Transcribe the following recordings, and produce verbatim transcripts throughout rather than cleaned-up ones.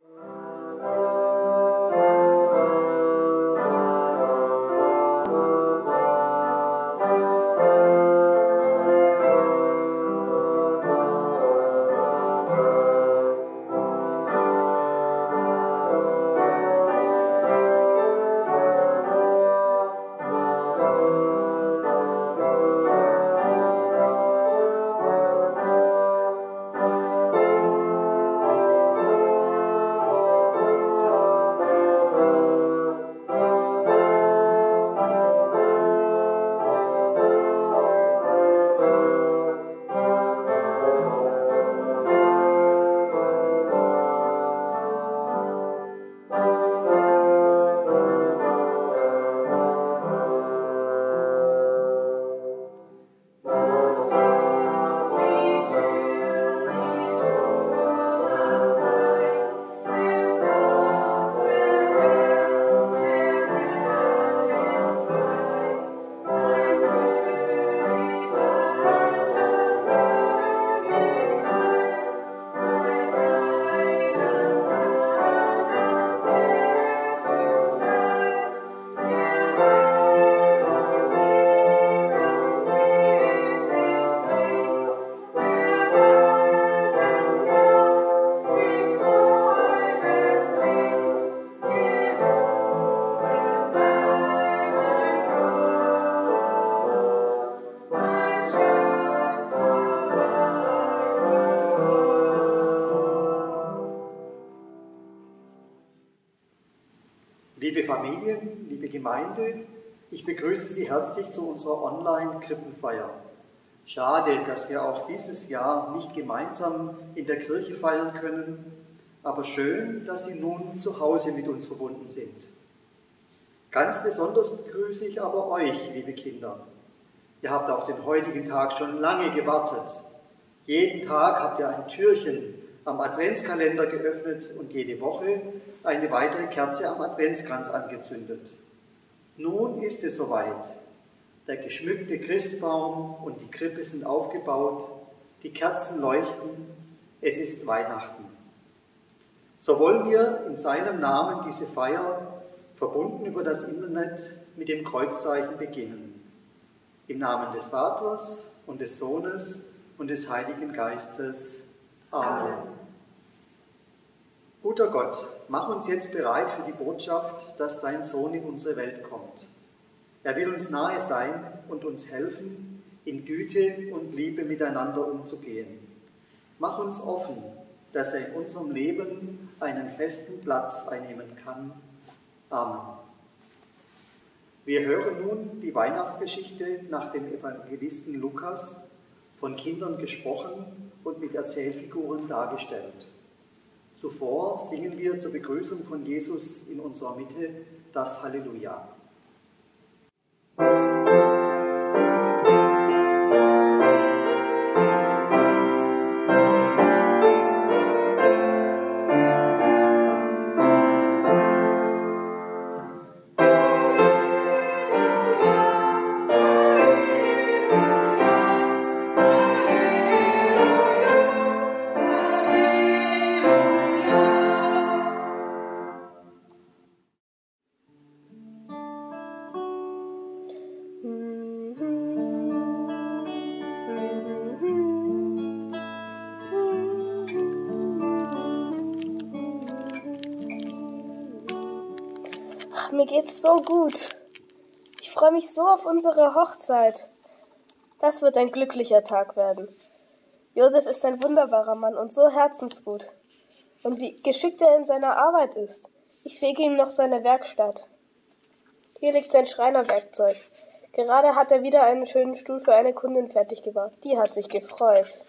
Liebe Familien, liebe Gemeinde, ich begrüße Sie herzlich zu unserer Online-Krippenfeier. Schade, dass wir auch dieses Jahr nicht gemeinsam in der Kirche feiern können, aber schön, dass Sie nun zu Hause mit uns verbunden sind. Ganz besonders begrüße ich aber euch, liebe Kinder. Ihr habt auf den heutigen Tag schon lange gewartet. Jeden Tag habt ihr ein Türchen am Adventskalender geöffnet und jede Woche eine weitere Kerze am Adventskranz angezündet. Nun ist es soweit. Der geschmückte Christbaum und die Krippe sind aufgebaut, die Kerzen leuchten, es ist Weihnachten. So wollen wir in seinem Namen diese Feier, verbunden über das Internet, mit dem Kreuzzeichen beginnen. Im Namen des Vaters und des Sohnes und des Heiligen Geistes. Amen. Guter Gott, mach uns jetzt bereit für die Botschaft, dass dein Sohn in unsere Welt kommt. Er will uns nahe sein und uns helfen, in Güte und Liebe miteinander umzugehen. Mach uns offen, dass er in unserem Leben einen festen Platz einnehmen kann. Amen. Wir hören nun die Weihnachtsgeschichte nach dem Evangelisten Lukas, von Kindern gesprochen und mit Erzählfiguren dargestellt. Zuvor singen wir zur Begrüßung von Jesus in unserer Mitte das Halleluja. Mir geht's so gut. Ich freue mich so auf unsere Hochzeit. Das wird ein glücklicher Tag werden. Josef ist ein wunderbarer Mann und so herzensgut. Und wie geschickt er in seiner Arbeit ist. Ich pflege ihm noch seine Werkstatt. Hier liegt sein Schreinerwerkzeug. Gerade hat er wieder einen schönen Stuhl für eine Kundin fertig gebaut. Die hat sich gefreut.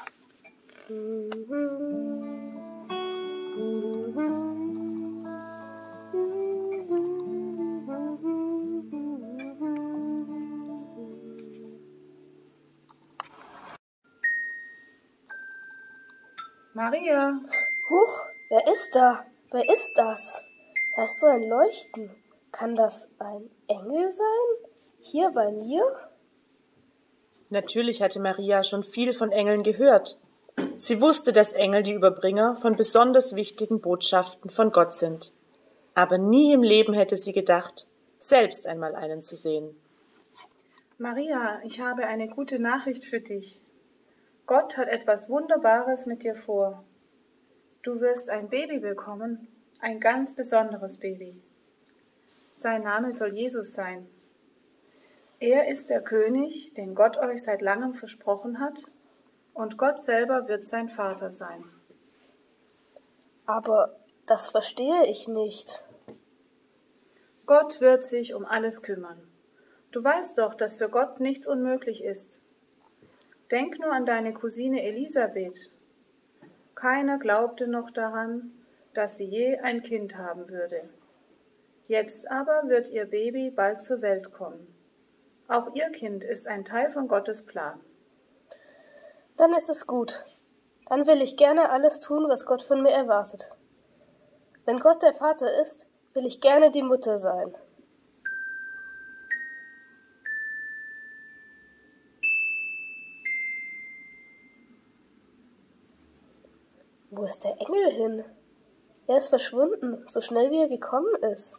Maria! Huch, wer ist da? Wer ist das? Da ist so ein Leuchten. Kann das ein Engel sein? Hier bei mir? Natürlich hatte Maria schon viel von Engeln gehört. Sie wusste, dass Engel die Überbringer von besonders wichtigen Botschaften von Gott sind. Aber nie im Leben hätte sie gedacht, selbst einmal einen zu sehen. Maria, ich habe eine gute Nachricht für dich. Gott hat etwas Wunderbares mit dir vor. Du wirst ein Baby bekommen, ein ganz besonderes Baby. Sein Name soll Jesus sein. Er ist der König, den Gott euch seit langem versprochen hat, und Gott selber wird sein Vater sein. Aber das verstehe ich nicht. Gott wird sich um alles kümmern. Du weißt doch, dass für Gott nichts unmöglich ist. Denk nur an deine Cousine Elisabeth. Keiner glaubte noch daran, dass sie je ein Kind haben würde. Jetzt aber wird ihr Baby bald zur Welt kommen. Auch ihr Kind ist ein Teil von Gottes Plan. Dann ist es gut. Dann will ich gerne alles tun, was Gott von mir erwartet. Wenn Gott der Vater ist, will ich gerne die Mutter sein. Wo ist der Engel hin? Er ist verschwunden, so schnell wie er gekommen ist.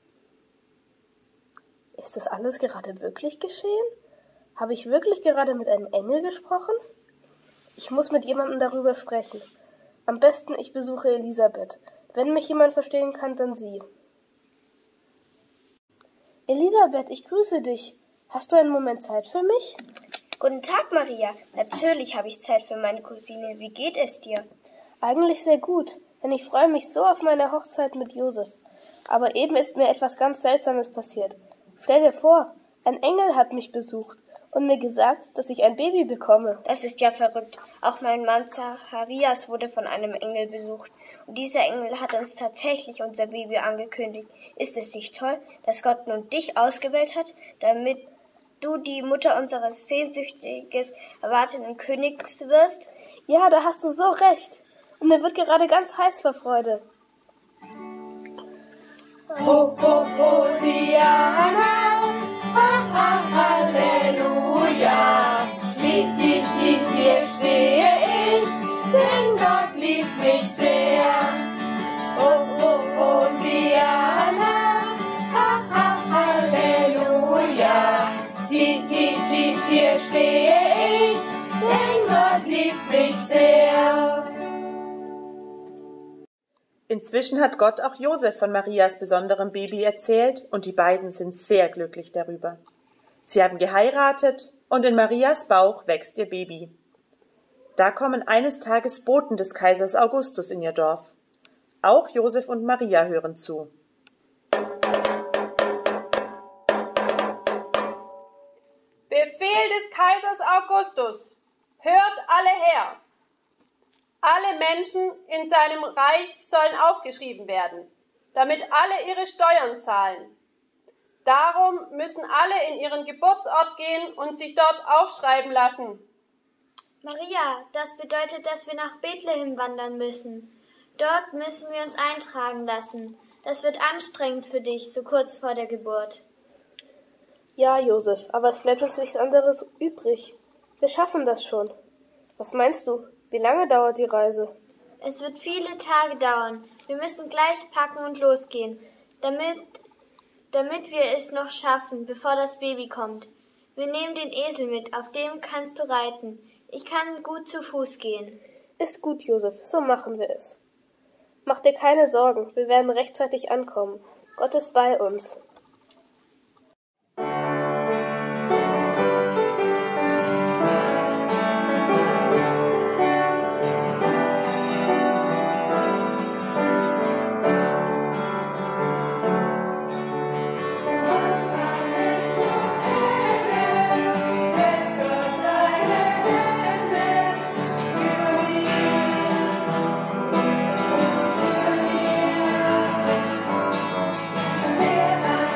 Ist das alles gerade wirklich geschehen? Habe ich wirklich gerade mit einem Engel gesprochen? Ich muss mit jemandem darüber sprechen. Am besten ich besuche Elisabeth. Wenn mich jemand verstehen kann, dann sie. Elisabeth, ich grüße dich. Hast du einen Moment Zeit für mich? Guten Tag, Maria. Natürlich habe ich Zeit für meine Cousine. Wie geht es dir? Eigentlich sehr gut, denn ich freue mich so auf meine Hochzeit mit Josef. Aber eben ist mir etwas ganz Seltsames passiert. Stell dir vor, ein Engel hat mich besucht und mir gesagt, dass ich ein Baby bekomme. Das ist ja verrückt. Auch mein Mann Zacharias wurde von einem Engel besucht. Und dieser Engel hat uns tatsächlich unser Baby angekündigt. Ist es nicht toll, dass Gott nun dich ausgewählt hat, damit du die Mutter unseres sehnsüchtiges erwarteten Königs wirst? Ja, da hast du so recht. Und mir wird gerade ganz heiß vor Freude. Ho, ho, Hosianna, ha, ha, Halleluja. Hi, hi, hi, hier stehe ich, denn Gott liebt mich sehr. Ho, ho, Hosianna, ha, ha, Halleluja. Hi, hi, hi, hier stehe ich, denn Gott liebt mich sehr. Inzwischen hat Gott auch Josef von Marias besonderem Baby erzählt und die beiden sind sehr glücklich darüber. Sie haben geheiratet und in Marias Bauch wächst ihr Baby. Da kommen eines Tages Boten des Kaisers Augustus in ihr Dorf. Auch Josef und Maria hören zu. Befehl des Kaisers Augustus. Hört alle her. Alle Menschen in seinem Reich sollen aufgeschrieben werden, damit alle ihre Steuern zahlen. Darum müssen alle in ihren Geburtsort gehen und sich dort aufschreiben lassen. Maria, das bedeutet, dass wir nach Bethlehem wandern müssen. Dort müssen wir uns eintragen lassen. Das wird anstrengend für dich, so kurz vor der Geburt. Ja, Josef, aber es bleibt uns nichts anderes übrig. Wir schaffen das schon. Was meinst du? Wie lange dauert die Reise? Es wird viele Tage dauern. Wir müssen gleich packen und losgehen, damit, damit wir es noch schaffen, bevor das Baby kommt. Wir nehmen den Esel mit, auf dem kannst du reiten. Ich kann gut zu Fuß gehen. Ist gut, Josef, so machen wir es. Mach dir keine Sorgen, wir werden rechtzeitig ankommen. Gott ist bei uns. Wer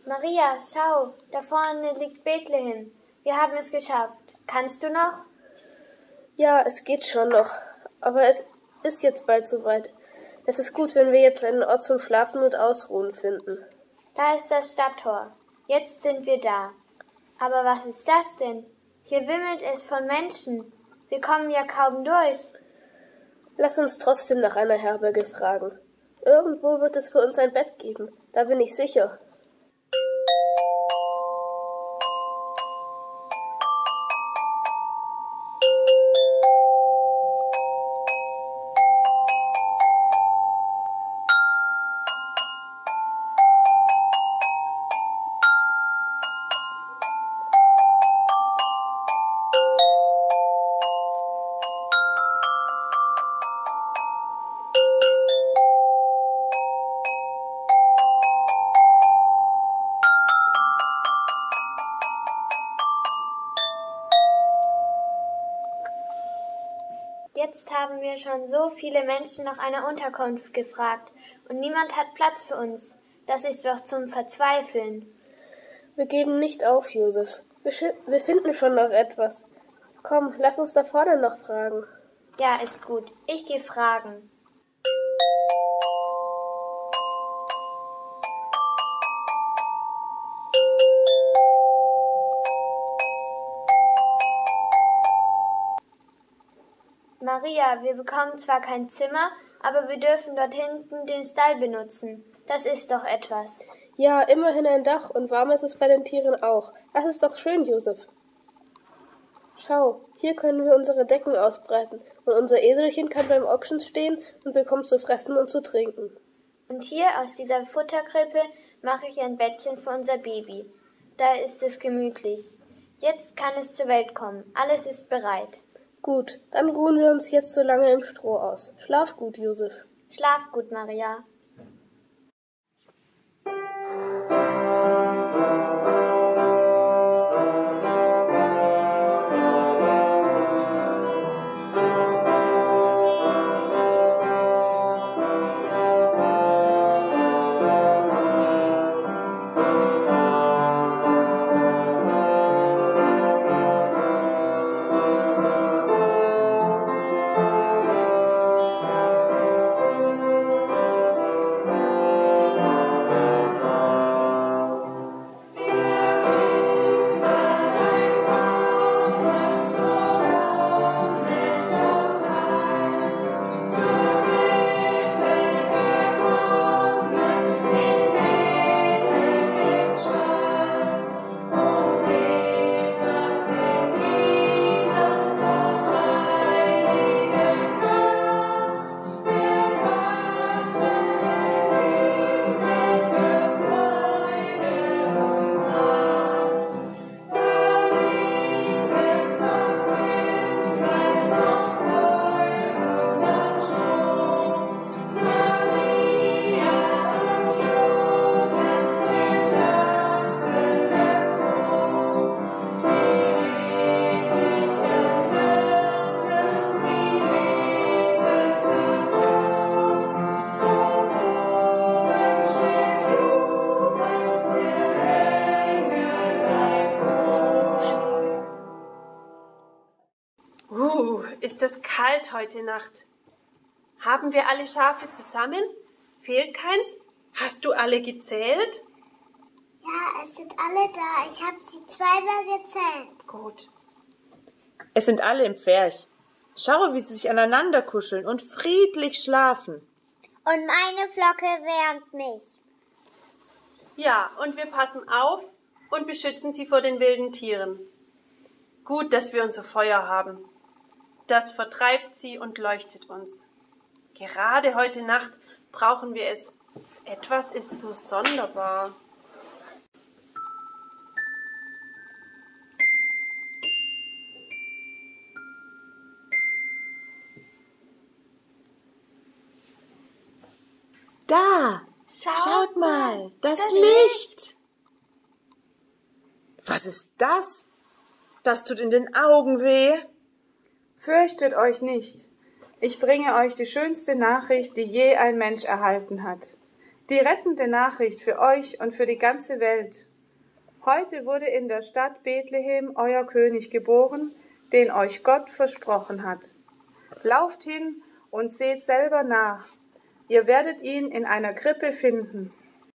Maria, schau, da vorne liegt Bethlehem. Wir haben es geschafft. Kannst du noch? Ja, es geht schon noch. Aber es ist jetzt bald soweit. Es ist gut, wenn wir jetzt einen Ort zum Schlafen und Ausruhen finden. Da ist das Stadttor. Jetzt sind wir da. Aber was ist das denn? Hier wimmelt es von Menschen. Wir kommen ja kaum durch. Lass uns trotzdem nach einer Herberge fragen. Irgendwo wird es für uns ein Bett geben. Da bin ich sicher. Jetzt haben wir schon so viele Menschen nach einer Unterkunft gefragt und niemand hat Platz für uns. Das ist doch zum Verzweifeln. Wir geben nicht auf, Josef. Wir, wir finden schon noch etwas. Komm, lass uns da vorne noch fragen. Ja, ist gut. Ich gehe fragen. Maria, wir bekommen zwar kein Zimmer, aber wir dürfen dort hinten den Stall benutzen. Das ist doch etwas. Ja, immerhin ein Dach und warm ist es bei den Tieren auch. Das ist doch schön, Josef. Schau, hier können wir unsere Decken ausbreiten und unser Eselchen kann beim Ochsen stehen und bekommt zu fressen und zu trinken. Und hier aus dieser Futterkrippe mache ich ein Bettchen für unser Baby. Da ist es gemütlich. Jetzt kann es zur Welt kommen. Alles ist bereit. Gut, dann ruhen wir uns jetzt so lange im Stroh aus. Schlaf gut, Josef. Schlaf gut, Maria. Uh, ist es kalt heute Nacht. Haben wir alle Schafe zusammen? Fehlt keins? Hast du alle gezählt? Ja, es sind alle da. Ich habe sie zweimal gezählt. Gut. Es sind alle im Pferch. Schau, wie sie sich aneinander kuscheln und friedlich schlafen. Und meine Flocke wärmt mich. Ja, und wir passen auf und beschützen sie vor den wilden Tieren. Gut, dass wir unser Feuer haben. Das vertreibt sie und leuchtet uns. Gerade heute Nacht brauchen wir es. Etwas ist so sonderbar. Da, Schau, schaut mal, das, das Licht. Licht. Was ist das? Das tut in den Augen weh. Fürchtet euch nicht. Ich bringe euch die schönste Nachricht, die je ein Mensch erhalten hat. Die rettende Nachricht für euch und für die ganze Welt. Heute wurde in der Stadt Bethlehem euer König geboren, den euch Gott versprochen hat. Lauft hin und seht selber nach. Ihr werdet ihn in einer Krippe finden.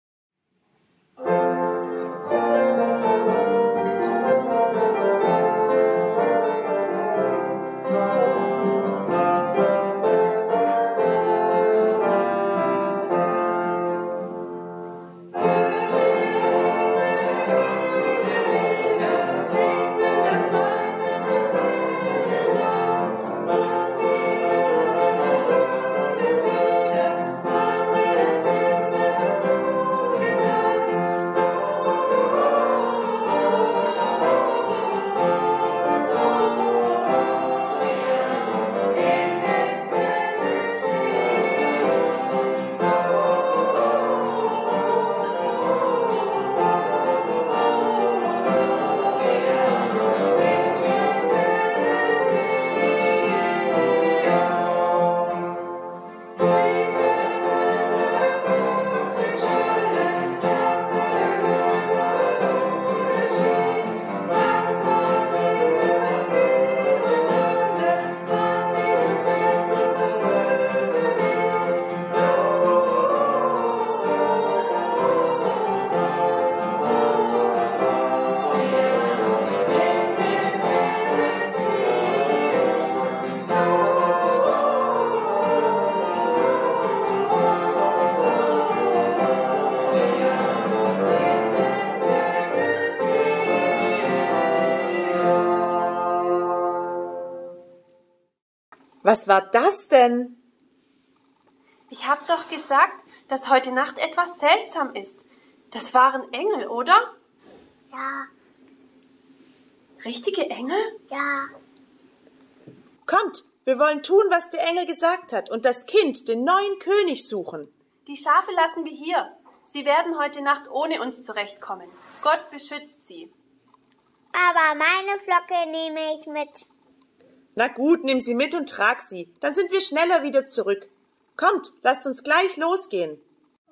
Was war das denn? Ich habe doch gesagt, dass heute Nacht etwas seltsam ist. Das waren Engel, oder? Ja, Richtige Engel? ja. Kommt, wir wollen tun, was der Engel gesagt hat und das Kind, den neuen König, suchen. Die Schafe lassen wir hier. Sie werden heute Nacht ohne uns zurechtkommen. Gott beschützt sie. Aber meine Flocke nehme ich mit. Na gut, nimm sie mit und trag sie, dann sind wir schneller wieder zurück. Kommt, lasst uns gleich losgehen.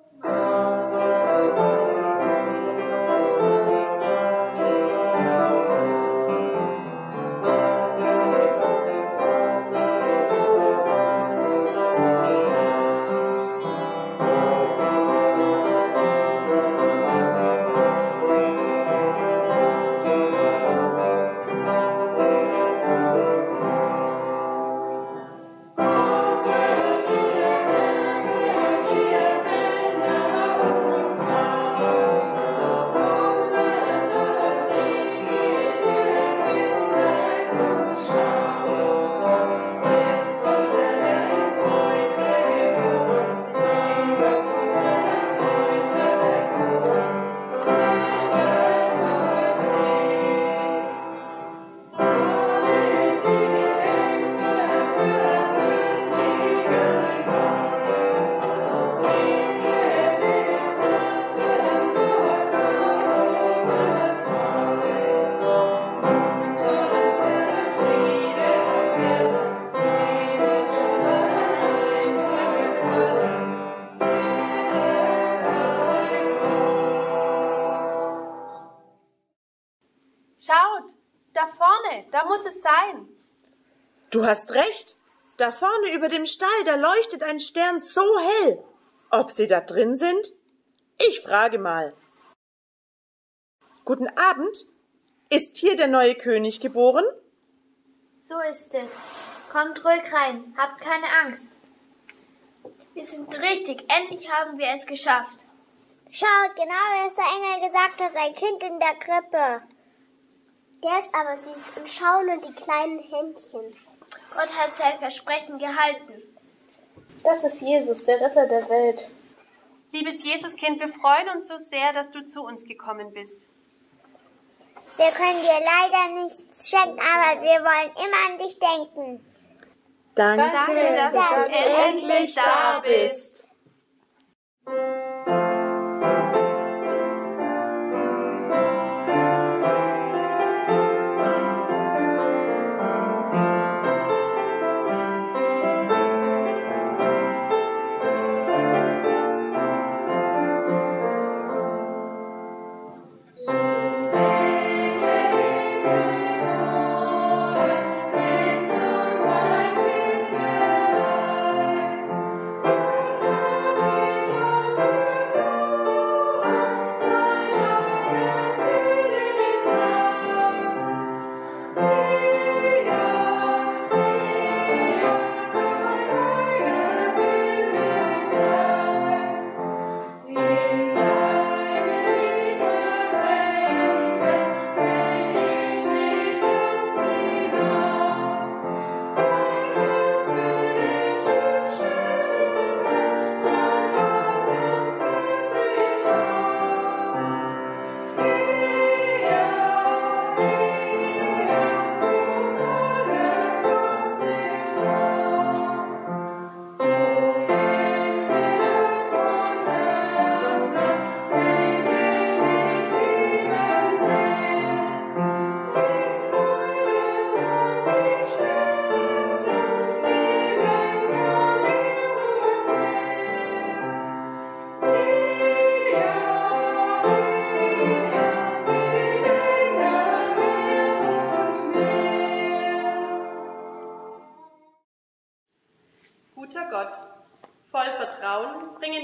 Schaut, da vorne, da muss es sein. Du hast recht. Da vorne über dem Stall, da leuchtet ein Stern so hell. Ob sie da drin sind? Ich frage mal. Guten Abend. Ist hier der neue König geboren? So ist es. Kommt ruhig rein, habt keine Angst. Wir sind richtig, endlich haben wir es geschafft. Schaut, genau wie es der Engel gesagt hat, ein Kind in der Krippe. Der ist aber süß und schau nur die kleinen Händchen. Gott hat sein Versprechen gehalten. Das ist Jesus, der Retter der Welt. Liebes Jesuskind, wir freuen uns so sehr, dass du zu uns gekommen bist. Wir können dir leider nichts schenken, aber wir wollen immer an dich denken. Danke, Danke, dass dass du du endlich da bist.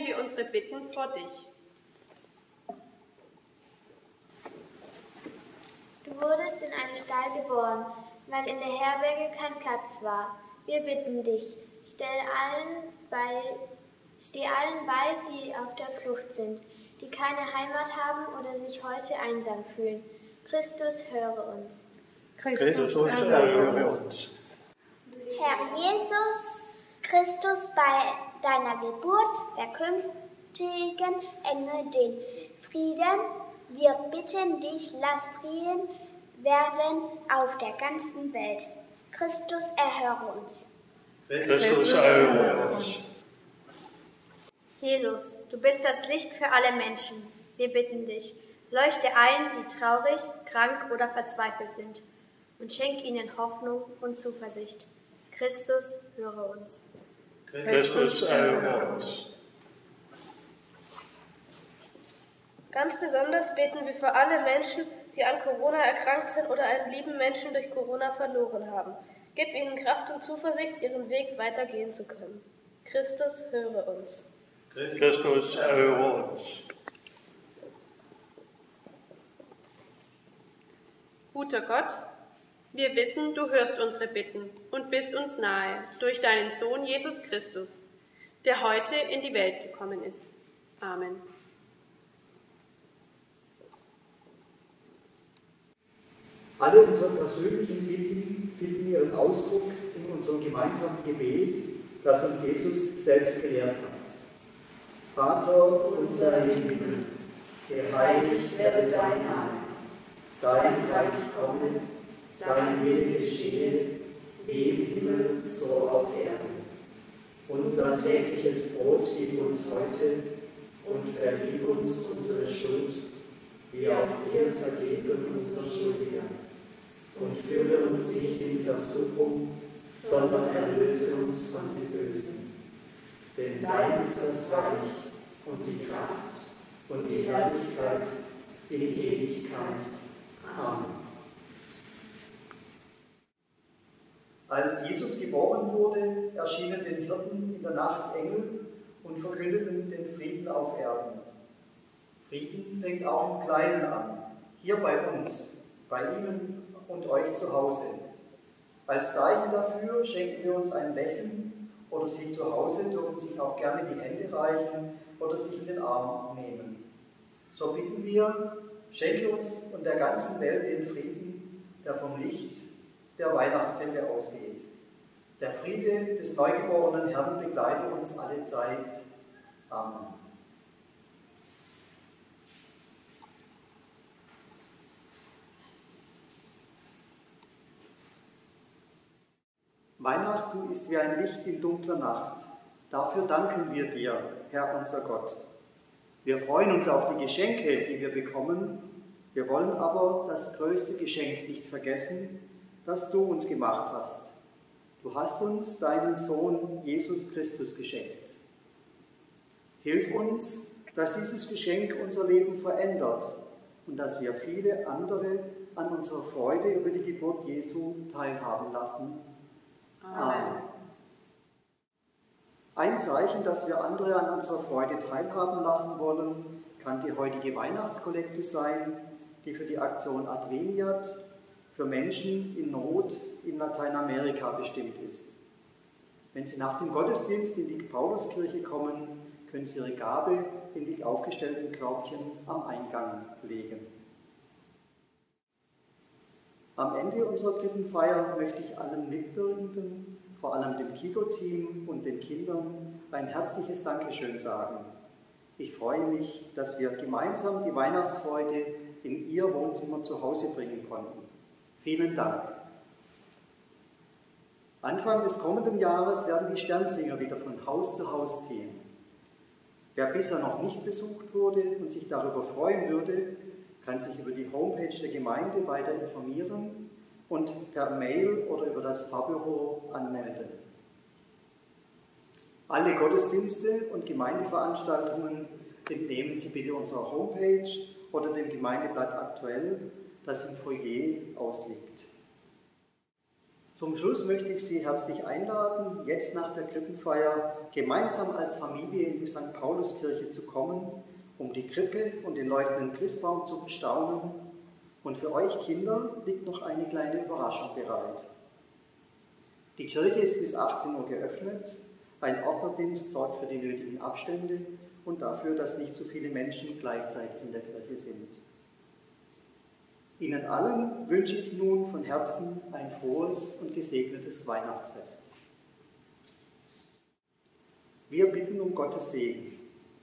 stellen wir unsere Bitten vor dich. Du wurdest in einem Stall geboren, weil in der Herberge kein Platz war. Wir bitten dich, stell allen bei, steh allen bei, die auf der Flucht sind, die keine Heimat haben oder sich heute einsam fühlen. Christus, höre uns. Christus, erhöre uns. Herr Jesus Christus, bei deiner Geburt verkünftigen Engel den Frieden. Wir bitten dich, lass Frieden werden auf der ganzen Welt. Christus, erhöre uns. Christus, erhöre uns. Jesus, du bist das Licht für alle Menschen. Wir bitten dich, leuchte allen, die traurig, krank oder verzweifelt sind, und schenk ihnen Hoffnung und Zuversicht. Christus, höre uns. Christus, erhöre uns. Ganz besonders beten wir für alle Menschen, die an Corona erkrankt sind oder einen lieben Menschen durch Corona verloren haben. Gib ihnen Kraft und Zuversicht, ihren Weg weitergehen zu können. Christus, höre uns. Christus, erhöre uns. Guter Gott, wir wissen, du hörst unsere Bitten und bist uns nahe durch deinen Sohn Jesus Christus, der heute in die Welt gekommen ist. Amen. Alle unsere persönlichen Bitten finden ihren Ausdruck in unserem gemeinsamen Gebet, das uns Jesus selbst gelehrt hat. Vater unser im Himmel, geheiligt werde dein Name, dein Reich komme, dein Wille geschehe, wie im Himmel, so auf Erden. Unser tägliches Brot gib uns heute und vergib uns unsere Schuld, wie auch wir vergeben unseren Schuldigern. Und führe uns nicht in Versuchung, sondern erlöse uns von dem Bösen. Denn dein ist das Reich und die Kraft und die Herrlichkeit in Ewigkeit. Amen. Als Jesus geboren wurde, erschienen den Hirten in der Nacht Engel und verkündeten den Frieden auf Erden. Frieden fängt auch im Kleinen an, hier bei uns, bei Ihnen und euch zu Hause. Als Zeichen dafür schenken wir uns ein Lächeln, oder Sie zu Hause dürfen sich auch gerne die Hände reichen oder sich in den Arm nehmen. So bitten wir, schenke uns und der ganzen Welt den Frieden, der vom Licht der Weihnachtswende ausgeht. Der Friede des neugeborenen Herrn begleite uns alle Zeit. Amen. Weihnachten ist wie ein Licht in dunkler Nacht. Dafür danken wir dir, Herr unser Gott. Wir freuen uns auf die Geschenke, die wir bekommen. Wir wollen aber das größte Geschenk nicht vergessen, das du uns gemacht hast. Du hast uns deinen Sohn Jesus Christus geschenkt. Hilf uns, dass dieses Geschenk unser Leben verändert und dass wir viele andere an unserer Freude über die Geburt Jesu teilhaben lassen. Amen. Ein Zeichen, dass wir andere an unserer Freude teilhaben lassen wollen, kann die heutige Weihnachtskollekte sein, die für die Aktion Adveniat für Menschen in Not in Lateinamerika bestimmt ist. Wenn Sie nach dem Gottesdienst in die Pauluskirche kommen, können Sie Ihre Gabe in die aufgestellten Körbchen am Eingang legen. Am Ende unserer Krippenfeier möchte ich allen Mitwirkenden, vor allem dem Kiko-Team und den Kindern, ein herzliches Dankeschön sagen. Ich freue mich, dass wir gemeinsam die Weihnachtsfreude in Ihr Wohnzimmer zu Hause bringen konnten. Vielen Dank. Anfang des kommenden Jahres werden die Sternsinger wieder von Haus zu Haus ziehen. Wer bisher noch nicht besucht wurde und sich darüber freuen würde, kann sich über die Homepage der Gemeinde weiter informieren und per Mail oder über das Pfarrbüro anmelden. Alle Gottesdienste und Gemeindeveranstaltungen entnehmen Sie bitte unserer Homepage oder dem Gemeindeblatt Aktuell, das im Foyer ausliegt. Zum Schluss möchte ich Sie herzlich einladen, jetzt nach der Krippenfeier gemeinsam als Familie in die Sankt Pauluskirche zu kommen, um die Krippe und den leuchtenden Christbaum zu bestaunen. Und für euch Kinder liegt noch eine kleine Überraschung bereit. Die Kirche ist bis achtzehn Uhr geöffnet. Ein Ordnerdienst sorgt für die nötigen Abstände und dafür, dass nicht so viele Menschen gleichzeitig in der Kirche sind. Ihnen allen wünsche ich nun von Herzen ein frohes und gesegnetes Weihnachtsfest. Wir bitten um Gottes Segen.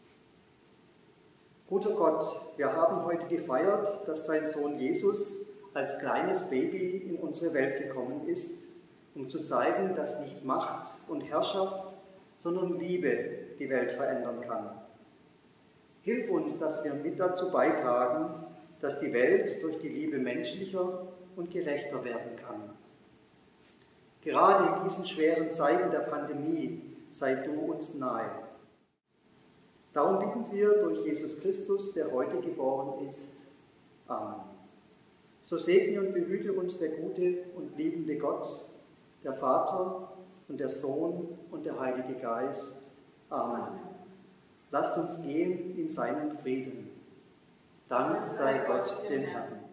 Guter Gott, wir haben heute gefeiert, dass dein Sohn Jesus als kleines Baby in unsere Welt gekommen ist, um zu zeigen, dass nicht Macht und Herrschaft, sondern Liebe die Welt verändern kann. Hilf uns, dass wir mit dazu beitragen, dass die Welt durch die Liebe menschlicher und gerechter werden kann. Gerade in diesen schweren Zeiten der Pandemie sei du uns nahe. Darum bitten wir durch Jesus Christus, der heute geboren ist. Amen. So segne und behüte uns der gute und liebende Gott, der Vater und der Sohn und der Heilige Geist. Amen. Lasst uns gehen in seinem Frieden. Dank sei Gott dem Herrn.